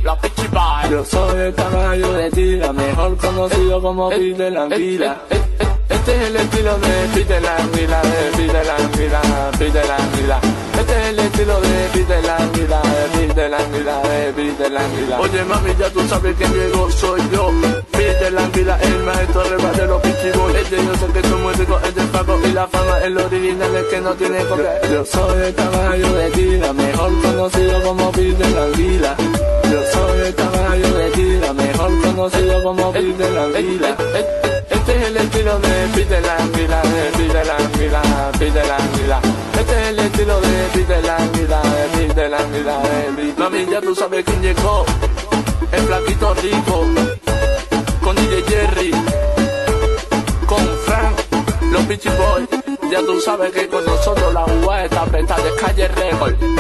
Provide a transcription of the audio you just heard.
los Pichi Boys. Yo soy el caballo de tira, mejor conocido como Peter la Anguila. Este es el estilo de Peter la Anguila, de Peter la Anguila, Peter la Anguila. Este es el estilo de Peter la Anguila, de Peter la Anguila, de Peter la Anguila. Oye mami, ya tú sabes quién llegó, soy yo. Peter la Anguila, el maestro rebate de los Pichi Boys. Yo sé que soy muy rico, es del Paco y la fama, el original es que no tiene copia. Yo soy el caballo de tira, mejor conocido como Peter la Anguila. Yo soy el caballo de tira, mejor conocido como Peter la Anguila. Este es el estilo de Peter la Anguila, de Peter la Anguila, Peter la Anguila. Este es el estilo de Peter la Anguila, de Peter la Anguila, de Peter. Mami, ya tú sabes quién llegó, el flaquito rico, con DJ Jerry, con Frank, los Pichi Boys. Ya tú sabes que con nosotros la jugada está apretada de Calle Record.